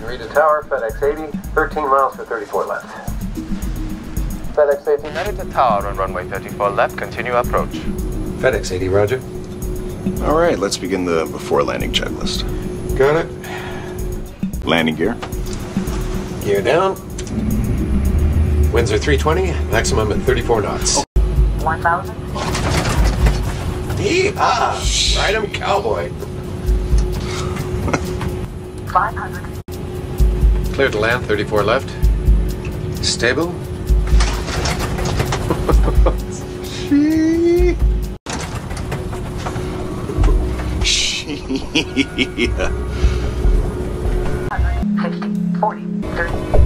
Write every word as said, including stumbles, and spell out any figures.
Read the tower, Fedex eighty, thirteen miles for thirty-four left. Fedex eighty. Headed to tower on runway thirty-four left, continue approach. Fedex eighty, roger. All right, let's begin the before landing checklist. Got it. Landing gear. Gear down. Winds are three twenty, maximum at thirty-four knots. one thousand. Yee-haw! Ride 'em, cowboy. five hundred. Clear to land, thirty-four left. Stable. Yeah. fifty, forty, thirty.